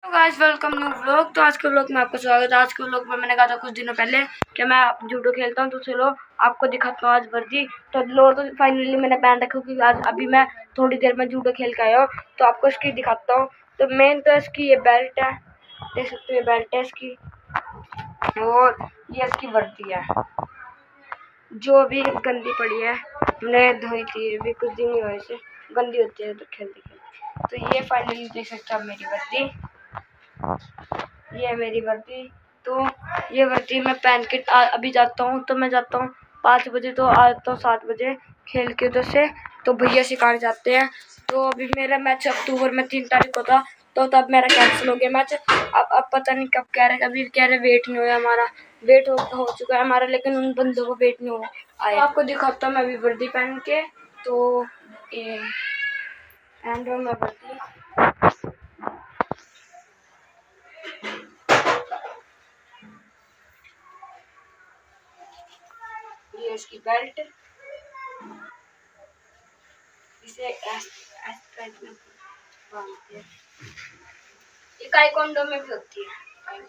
Guys welcome new vlog. तो आज के व्लॉग में आपका स्वागत है। आज के व्लॉग में मैंने कहा था कुछ दिनों पहले कि मैं जूडो खेलता हूँ, तो चलो आपको दिखाता हूँ आज वर्दी। तो लोअर तो फाइनली मैंने पहन रखा क्योंकि आज अभी मैं थोड़ी देर में जूडो खेल के आया हूँ, तो आपको इसकी दिखाता हूँ। तो मेन तो इसकी ये बेल्ट है, देख सकते हो, ये बेल्ट है इसकी, और ये इसकी वर्दी है जो अभी गंदी पड़ी है, मैंने धोई थी अभी कुछ दिन ही हुए, इसे गंदी होती है तो खेलते खेलते। तो ये फाइनली देख सकते हो आप मेरी वर्दी, ये है मेरी वर्दी। तो ये वर्दी मैं पहन के अभी जाता हूँ, तो मैं जाता हूँ 5 बजे, तो आता हूँ 7 बजे खेल के उधर से। तो भैया सिखाने जाते हैं। तो अभी मेरा मैच अक्टूबर में 3 तारीख को था, तो तब मेरा कैंसिल हो गया मैच। अब पता नहीं कब कह रहे, अभी कह रहे वेट नहीं हुआ हमारा, वेट हो चुका है हमारा, लेकिन उन बंदों को वेट नहीं हो आया। तो आपको दिखाता हूँ मैं अभी वर्दी पहन के। तो एंड मैं वर्दी, ये इसकी बेल्ट, इसे ये ताइक्वांडो में भी होती है।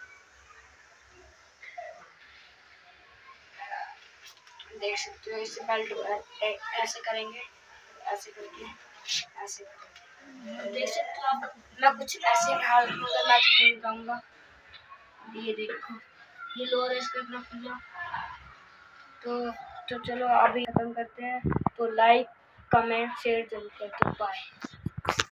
देख सकते हो, इसे बेल्ट ऐसे करेंगे, ऐसे करके ऐसे करेंगे। देख सकते हो आप, मैं कुछ ऐसे हाल में मैच खेल जाऊंगा। ये देखो, ये लोअर इसका इतना खुला। तो चलो अभी खत्म करते हैं। तो लाइक कमेंट शेयर जरूर करते, बाय।